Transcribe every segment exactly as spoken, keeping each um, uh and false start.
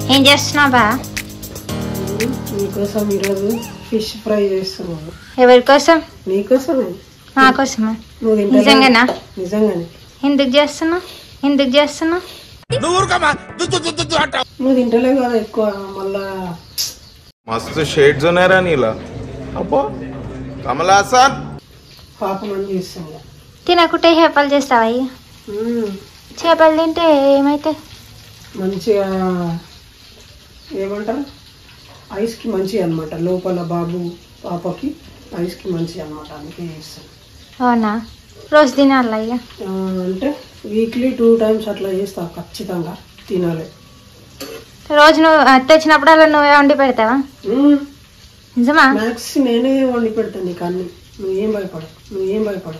ఏం చేస్తున్నావు బా? నీకోసం ఈరోజు ఫిష్ ఫ్రై చేస్తున్నాను. ఎవరి కోసం? నీకోసమే. నా కోసమా? నువ్వు నిజంగానా? నిజంగానే. ఎందుకు చేస్తున్నావు? ఎందుకు చేస్తున్నావు? నువ్వు తింటలేవు కదా ఎక్కువ. మళ్ళా మస్తు షేడ్స్ ఉన్నాయరా నీలా. అబ్బో కమలాసన్ పాపం అని చేస్తాను. తినకుంటే చేపలు చేస్తావా? చేపలు తింటే ఏమైతే మంచిగా ఏమంటారు ఐస్కి మంచిగా అనమాట. లోపల బాబు పాపకి ఐస్కి మంచిగా అనమాట. అందుకే చేస్తాను. అవునా? రోజు తినాలి అయ్యా? అంటే వీక్లీ టూ టైమ్స్ అట్లా చేస్తా. ఖచ్చితంగా తినాలి. రోజు నువ్వు తెచ్చినప్పుడల్లా నువ్వే వండి పెడతావా? నిజమా? మ్యాక్స్ నేనే వండి పెడతాను నీకు అన్ని. నువ్వేం భయపడ నువ్వేం భయపడ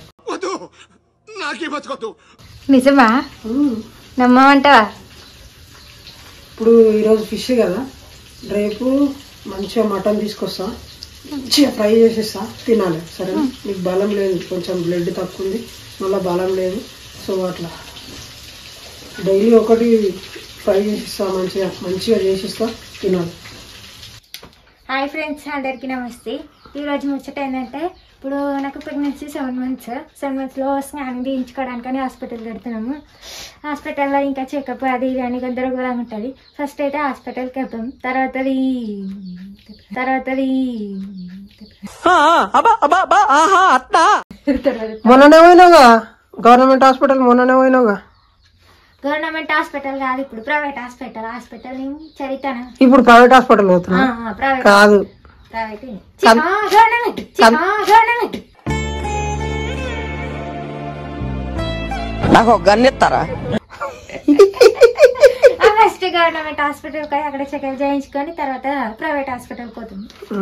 నిజమా? నమ్మమంటావా? ఇప్పుడు ఈరోజు ఫిష్ కదా, రేపు మంచిగా మటన్ తీసుకొస్తా, మంచిగా ఫ్రై చేసేస్తా, తినాలి. సరే? నీకు బలం లేదు, కొంచెం బ్లడ్ తక్కువ ఉంది, మళ్ళీ బలం లేదు. సో అట్లా డైలీ ఒకటి ఫ్రై చేసిస్తా, మంచిగా మంచిగా చేసిస్తా, తినాలి. హాయ్ ఫ్రెండ్స్, అందరికీ నమస్తే. ఈరోజు ముచ్చట ఏంటంటే, ఇప్పుడు నాకు ప్రెగ్నెన్సీ సెవెన్ మంత్స్ సెవెన్ మంత్స్లో స్కానింగ్ తీయించుకోవడానికని హాస్పిటల్ పెడుతున్నాము. హాస్పిటల్లో ఇంకా చెకప్ అది ఇది అని గందరగోళంగా ఉంటుంది. ఫస్ట్ అయితే హాస్పిటల్కి వెళ్తాం, తర్వాతది తర్వాతది మొన్ననే పోయినావుగా గవర్నమెంట్ హాస్పిటల్. మొన్ననే పోయినావుగా. గవర్నమెంట్ హాస్పిటల్ కాదు, ఇప్పుడు ప్రైవేట్ హాస్పిటల్. హాస్పిటల్ చరితాను. ఇప్పుడు ప్రైవేట్ హాస్పిటల్ పోతున్నా? ప్రైవేట్ కాదు, ప్రైవేట్ గవర్నమెంట్ గవర్నమెంట్. నాకు ఒక గన్ ఇస్తారా? ఫస్ట్ గవర్నమెంట్ హాస్పిటల్ పోయి అక్కడ చెకప్ చేయించుకొని తర్వాత ప్రైవేట్ హాస్పిటల్ పోతుంది.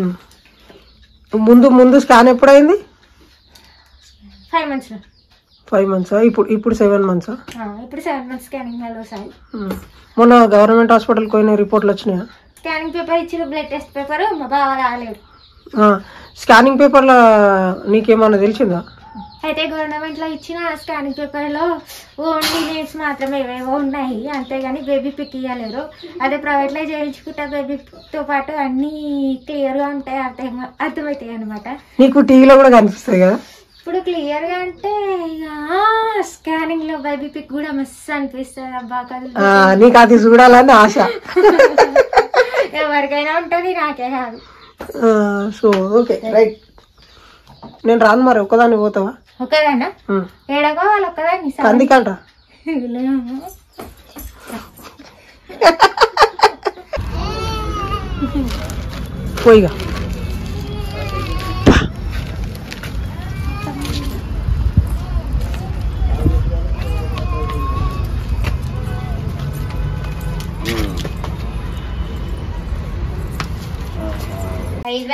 ముందు ముందు స్కాన్ ఎప్పుడైంది? ఫైవ్ మంత్స్ లో. ఫైవ్ మంత్స్ ఇప్పుడు ఇప్పుడు సెవెన్ మంత్స్ ఇప్పుడు సెవెన్ మంత్స్ స్కానింగ్ మళ్ళీ ఒకసారి. మొన్న గవర్నమెంట్ హాస్పిటల్కి పోయిన రిపోర్ట్లు వచ్చినాయా? స్కానింగ్ పేపర్ ఇచ్చిన, బ్లడ్ టెస్ట్ పేపర్ మా బావ రాలేదు. స్కానింగ్ పేపర్లో నీకేమన్నా తెలిసిందా? అయితే గవర్నమెంట్ లో ఇచ్చిన స్కానింగ్ పేపర్ లో ఓన్లీ నేమ్స్ మాత్రమే ఏవేవో ఉన్నాయి, అంతేగాని బేబీ పిక్ ఇవ్వలేరు. అదే ప్రైవేట్ లో చేయించుకుంటే బేబీతో పాటు అన్ని క్లియర్ గా ఉంటాయి, అర్థం అర్థమవుతాయి అనమాట. నీకు టీవీలో కూడా కనిపిస్తాయి కదా ఇప్పుడు క్లియర్ గా అంటే ఇక స్కానింగ్ లో బేబీ పిక్ కూడా మస్తు అనిపిస్తుంది. అబ్బా కదు, నీకు అది చూడాలని ఆశ. ఎవరికైనా ఉంటది, నాకే కాదు. So okay right. నేను రాను మరి. ఒక్కదాన్ని పోతావా? ఒక్కదాన్నా? ఏడగా వాళ్ళు ఒక్కదాన్ని అందుకంట పోయిగా. ఐదు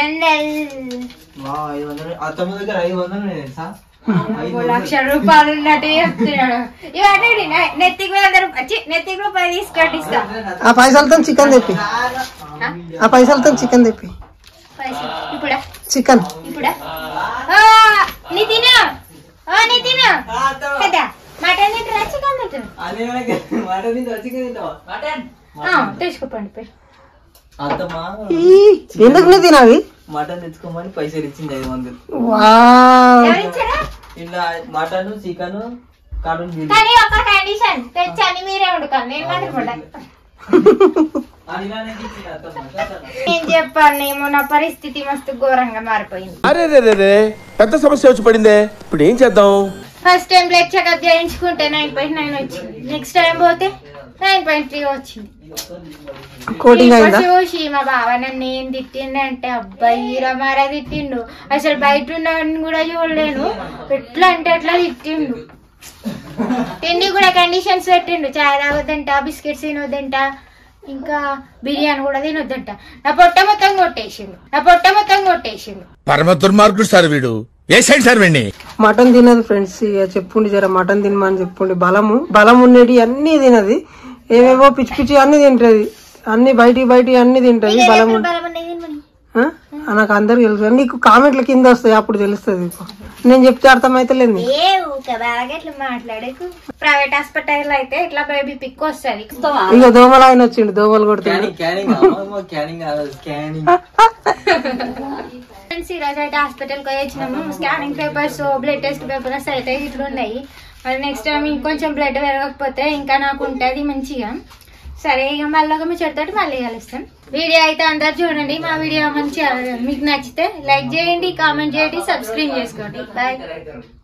వందలు లక్ష రూపాయలు ఉన్నట్టు చెప్తున్నాడు. ఇవన్నీ నెత్తికి వంద రూపాయలు నెత్తికి రూపాయలు తీసుకొట్టి ఇస్తా. ఆ పైసలతో చికెన్ తెప్పి. ఆ పైసలతో చికెన్ తెప్పి. ఇప్పుడా చికెన్? ఇప్పుడా? నీ తిను, నీ తిను కదా. మటన్ తింటారా, చికెన్ తింటారా? తెచ్చుకోపండి. ఎందుకు నీ తినావి? మటన్ తెచ్చుకోమని పైసలు ఇచ్చింది ఐదు వందలు. ఇలా మటన్ చికెన్ కానీ ఒక కండిషన్ తెచ్చని మీరే వండుకోండి, నేను మాత్రం వండాలి. నేను చెప్పాను, ఏమో నా పరిస్థితి మస్తు ఘోరంగా మారిపోయింది. అరే రే పెద్ద సమస్య వచ్చి పడిందే. ఇప్పుడు ఏం చేద్దాం? ఫస్ట్ టైం బ్లడ్ చెకప్ చేయించుకుంటే నైన్ పాయింట్ నైన్ వచ్చింది. నెక్స్ట్ టైం పోతే నైన్ పాయింట్ త్రీ వచ్చింది. చూసి మా బావ నన్ను ఏం తిట్టిండంటే, అబ్బాయి రమారా తిట్టిండు. అసలు బయట ఉన్న కూడా చూడలేను, ఎట్లా అంటే ఎట్లా తిట్టిండు. తిండి కూడా కండిషన్స్ పెట్టిండు. చాయ్ తాగొద్దంట, బిస్కెట్స్ తినొద్దంట, ఇంకా బిర్యానీ కూడా తినొద్దంట. నా పొట్ట మొత్తం కొట్టేసిండు, నా పొట్ట మొత్తం కొట్టేసిండు. పరమ దుర్మార్గుడు సార్ వీడు. ఏ సైడ్ సార్ వీడిని? మటన్ తినదు ఫ్రెండ్స్. ఇక చెప్పుండి జర మటన్ తినమని చెప్పుండి. బలము బలం ఉండేటి అన్ని తినది, ఏవేవో పిచ్చి పిచ్చి అన్ని తింటది, అన్ని బయటి బయటి అన్ని తింటది. బలం నాకు అందరు తెలుసు. నీకు కామెంట్ల కింద వస్తాయి, అప్పుడు తెలుస్తుంది. నేను చెప్తే అర్థమైతలేదు ఏ ఊకే బాగా ఇట్లా మాట్లాడకు. ప్రైవేట్ హాస్పిటల్ అయితే ఇట్లా బేబీ పిక్ వస్తుంది. ఇక దోమలు ఆయన వచ్చిండు, దోమలు కొడుతుంది. ఫ్రెండ్స్ ఈరోజు అయితే హాస్పిటల్కి పోయి వచ్చినాము. Scanning papers, blood test papers అయితే ఇట్లా ఉన్నాయి. మరి నెక్స్ట్ టైం ఇంకొంచెం బ్లడ్ పెరగకపోతే ఇంకా నాకు ఉంటుంది మంచిగా. సరే ఇక మళ్ళీ మీ చెడుతోటి మళ్ళీ కలుస్తాం. వీడియో అయితే అందరు చూడండి. మా వీడియో మంచిగా మీకు నచ్చితే లైక్ చేయండి, కామెంట్ చేయండి, సబ్స్క్రైబ్ చేసుకోండి. బాయ్.